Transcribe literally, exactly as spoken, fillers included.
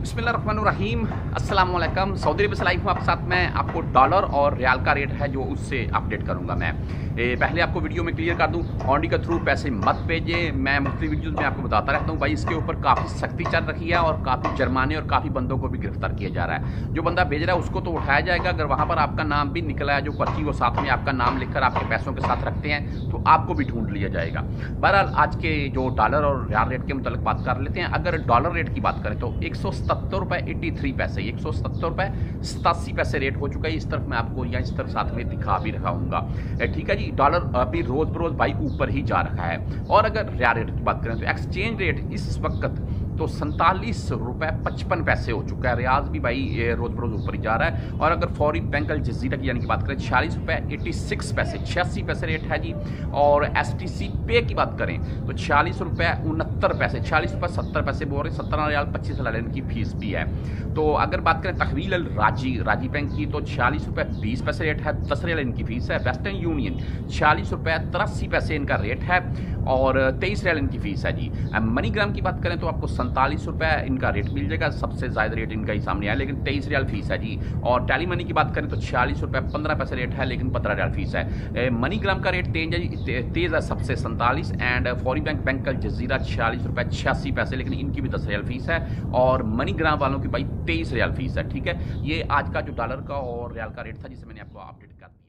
बिस्मिल्लाहिर्रहमानिर्रहीम अस्सलाम वालेकुम। सऊदी अरब से लाइव हूँ आपके साथ। मैं आपको डॉलर और रियाल का रेट है जो उससे अपडेट करूँगा। मैं ए, पहले आपको वीडियो में क्लियर कर दूँ, ऑडी के थ्रू पैसे मत भेजें। मैं मुख्तलिफ वीडियोज़ में आपको बताता रहता हूँ भाई, इसके ऊपर काफ़ी सख्ती चल रही है और काफ़ी जुर्माने और काफ़ी बंदों को भी गिरफ्तार किया जा रहा है। जो बंदा भेज रहा है उसको तो उठाया जाएगा, अगर वहाँ पर आपका नाम भी निकला है, जो पर्ची वो साथ में आपका नाम लिखकर आपके पैसों के साथ रखते हैं, तो आपको भी ढूंढ लिया जाएगा। बहरहाल आज के जो डॉलर और रियाल रेट के मुताबिक बात कर लेते हैं। अगर डॉलर रेट की बात करें तो एक सौ सत्तर रुपये एट्टी थ्री पैसे एक सौ सत्तर रुपये सतासी पैसे रेट हो चुका है। इस तरफ मैं आपको या इस तरफ साथ में दिखा भी रखा हूँगा, ठीक है जी। डॉलर अभी रोज बरोज भाई ऊपर ही जा रहा है। और अगर रियाल रेट की बात करें तो एक्सचेंज रेट इस वक्त तो सैंतालीस रुपये पचपन पैसे हो चुका है। रियाज भी भाई रोज बरोज ऊपर ही जा रहा है। और अगर फॉरेन बैंक अल जजीरा की यानी कि बात करें छियालीस रुपये एट्टी सिक्स पैसे छियासी पैसे रेट है जी। और एस टी सी पे की बात करें तो छियालीस रुपये उनहत्तर पैसे छियालीस रुपये सत्तर पैसे बोल रहे, सत्रह रियाल पच्चीस लाइन की फीस भी है। तो अगर बात करें तहवील अल राजी राजी बैंक की तो छियालीस रुपये बीस पैसे रेट है, दस रियाल इनकी फीस है। वेस्टर्न यूनियन छियालीस रुपये तिरासी पैसे इनका रेट है और तेईस रियाल इनकी फीस है जी। मनीग्राम की बात करें तो आपको सैंतालीस रुपये इनका रेट मिल जाएगा, सबसे ज़्यादा रेट इनका ही सामने आया, लेकिन तेईस रियाल फीस है जी। और टेली मनी की बात करें तो छियालीस रुपये पंद्रह पैसे रेट है, लेकिन पंद्रह रियाल फीस है। मनीग्राम का रेट तेज है जी, तेज़ है सबसे सैंतालीस। And foreign bank bank Al Jazira छियालीस रुपये छियासी पैसे, लेकिन इनकी भी दस रियाल फीस है। और मनीग्राम वालों की भाई तेईस रियाल फीस है, ठीक है। ये आज का जो डॉलर का और रियाल का रेट था जिसे मैंने आपको अपडेट कर दिया।